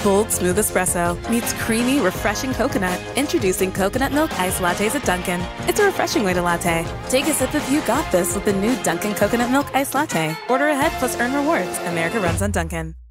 Bold, smooth espresso meets creamy, refreshing coconut. Introducing coconut milk iced lattes at Dunkin'. It's a refreshing way to latte. Take a sip if you got this with the new Dunkin' Coconut Milk Iced Latte. Order ahead plus earn rewards. America runs on Dunkin'.